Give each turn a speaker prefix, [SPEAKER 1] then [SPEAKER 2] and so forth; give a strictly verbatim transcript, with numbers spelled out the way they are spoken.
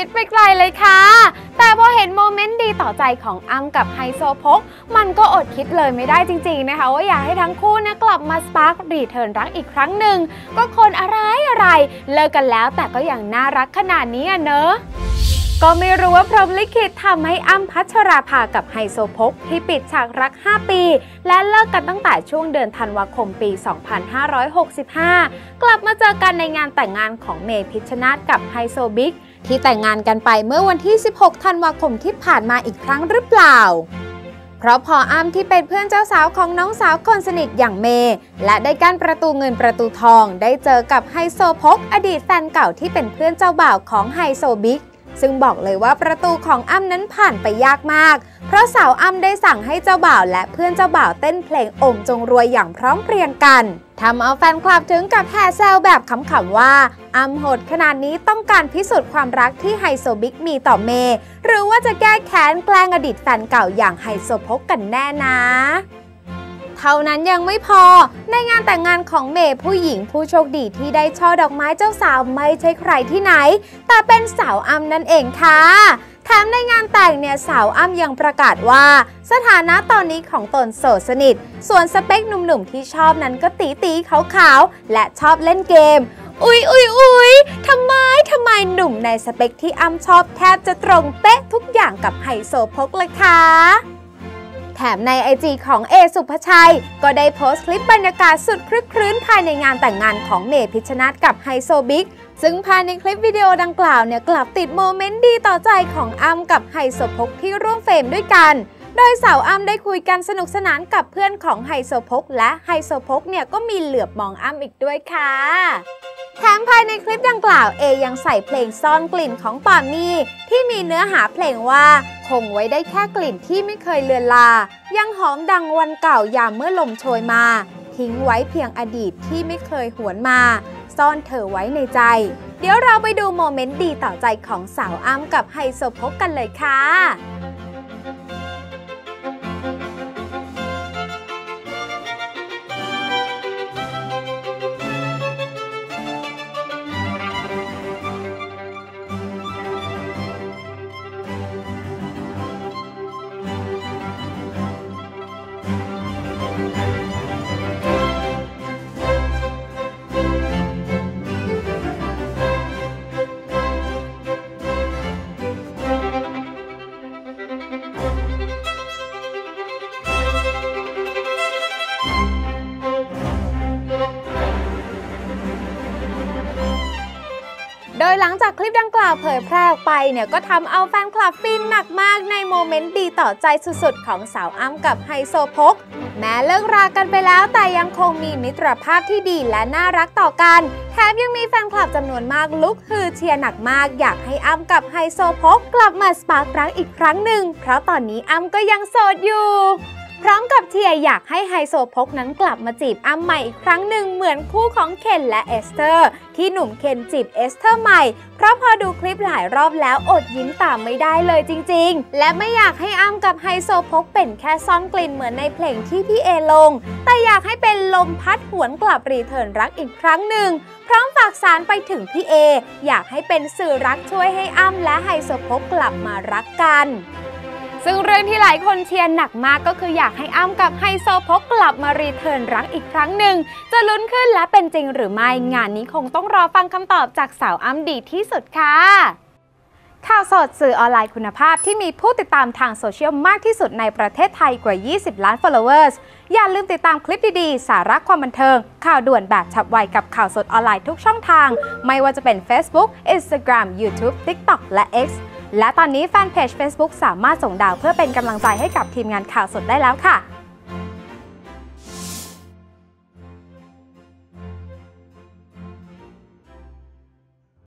[SPEAKER 1] คิดไปไกลเลยค่ะแต่พอเห็นโมเมนต์ดีต่อใจของอ้ำกับไฮโซโพกมันก็อดคิดเลยไม่ได้จริงๆนะคะว่าอยากให้ทั้งคู่นะกลับมาสปาร์ครีเทิร์นรักอีกครั้งหนึ่งก็คนอะไรอะไรเลิกกันแล้วแต่ก็ยังน่ารักขนาดนี้อ่ะเนอะก็ไม่รู้ว่าพรหมลิขิตทำให้อ้ำพัชราภากับไฮโซโพกที่ปิดฉากรักห้าปีและเลิกกันตั้งแต่ช่วงเดือนธันวาคมปี สองพันห้าร้อยหกสิบห้า กลับมาเจอกันในงานแต่งงานของเมพิชชนาธิ์กับไฮโซบิ๊กที่แต่งงานกันไปเมื่อวันที่ สิบหก ธันวาคมที่ผ่านมาอีกครั้งหรือเปล่าเพราะพออ้ำที่เป็นเพื่อนเจ้าสาวของน้องสาวคนสนิทอย่างเมย์และได้กั้นประตูเงินประตูทองได้เจอกับไฮโซโพกอดีตแฟนเก่าที่เป็นเพื่อนเจ้าบ่าวของไฮโซบิ๊กซึ่งบอกเลยว่าประตูของอ้ำนั้นผ่านไปยากมากเพราะสาวอ้ำได้สั่งให้เจ้าบ่าวและเพื่อนเจ้าบ่าวเต้นเพลงองค์จงรวยอย่างพร้อมเพรียงกันทำเอาแฟนคลับถึงกับแห่แซวแบบขำๆว่าอ้ำโหดขนาดนี้ต้องการพิสูจน์ความรักที่ไฮโซบิ๊กมีต่อเมย์หรือว่าจะแก้แค้นแกล้งอดีตแฟนเก่าอย่างไฮโซโพกกันแน่นะเท่านั้นยังไม่พอในงานแต่งงานของเมย์ผู้หญิงผู้โชคดีที่ได้ช่อดอกไม้เจ้าสาวไม่ใช่ใครที่ไหนแต่เป็นสาวอ้ำนั่นเองค่ะแถมในงานแต่งเนี่ยสาวอ้ำยังประกาศว่าสถานะตอนนี้ของตนโสดสนิทส่วนสเปคหนุ่มๆที่ชอบนั้นก็ตีตีขาวๆและชอบเล่นเกมอุ๊ยอุ๊ยอุ๊ยทำไมทำไมหนุ่มในสเปคที่อ้ำชอบแทบจะตรงเป๊ะทุกอย่างกับไฮโซโพกเลยค่ะแถมใน ไอ จี ของเอสุภชัยก็ได้โพสต์คลิปบรรยากาศสุดคลึกครื้นภายในงานแต่งงานของเมพิชชนาธิ์กับไฮโซบิ๊กซึ่งภายในคลิปวิดีโอดังกล่าวเนี่ยกลับติดโมเมนต์ดีต่อใจของอ้ำกับไฮโซโพกที่ร่วมเฟรมด้วยกันโดยสาวอ้ำได้คุยกันสนุกสนานกับเพื่อนของไฮโซโพกและไฮโซโพกเนี่ยก็มีเหลือบมองอ้ำอีกด้วยค่ะแถมภายในคลิปดังกล่าวเอยังใส่เพลงซ่อนกลิ่นของปามี่ที่มีเนื้อหาเพลงว่าคงไว้ได้แค่กลิ่นที่ไม่เคยเลือนลายังหอมดังวันเก่ายามเมื่อลมโชยมาทิ้งไว้เพียงอดีตที่ไม่เคยหวนมาซ่อนเธอไว้ในใจเดี๋ยวเราไปดูโมเมนต์ดีต่อใจของสาวอ้ำกับไฮโซโพกกันเลยค่ะโดยหลังจากคลิปดังกล่าวเผยแพร่ออกไปเนี่ยก็ทำเอาแฟนคลับฟินหนักมากในโมเมนต์ดีต่อใจสุดๆของสาวอ้ำกับไฮโซโพกแม้เลิกรากันไปแล้วแต่ยังคงมีมิตรภาพที่ดีและน่ารักต่อกันแถมยังมีแฟนคลับจำนวนมากลุกฮือเชียร์หนักมากอยากให้อ้ำกับไฮโซโพกกลับมาสปาร์ครักอีกครั้งหนึ่งเพราะตอนนี้อ้ำก็ยังโสดอยู่พร้อมกับเชียร์อยากให้ไฮโซโพกนั้นกลับมาจีบอ้ำใหม่อีกครั้งหนึ่งเหมือนคู่ของเคนและเอสเตอร์ที่หนุ่มเคนจีบเอสเตอร์ใหม่เพราะพอดูคลิปหลายรอบแล้วอดยิ้มตามไม่ได้เลยจริงๆและไม่อยากให้อ้ำกับไฮโซโพกเป็นแค่ซ่อนกลิ่นเหมือนในเพลงที่พี่เอลงแต่อยากให้เป็นลมพัดหวนกลับรีเทิร์นรักอีกครั้งหนึ่งพร้อมฝากสารไปถึงพี่เออยากให้เป็นสื่อรักช่วยให้อ้ำและไฮโซโพกกลับมารักกันซึ่งเรื่องที่หลายคนเชียร์หนักมากก็คืออยากให้อ้ำกับไฮโซโพกกลับมารีเทิร์นรักอีกครั้งหนึ่งจะลุ้นขึ้นและเป็นจริงหรือไม่งานนี้คงต้องรอฟังคำตอบจากสาวอ้ำดีที่สุดค่ะข่าวสดสื่อออนไลน์คุณภาพที่มีผู้ติดตามทางโซเชียลมากที่สุดในประเทศไทยกว่ายี่สิบล้าน followers อย่าลืมติดตามคลิปดีๆสาระความบันเทิงข่าวด่วนแบบฉับไวกับข่าวสดออนไลน์ทุกช่องทางไม่ว่าจะเป็น Facebook Instagram YouTube TikTok และ Xและตอนนี้แฟนเพจ Facebook สามารถส่งดาวเพื่อเป็นกำลังใจให้กับทีมงานข่าวสดได้แล้วค่ะ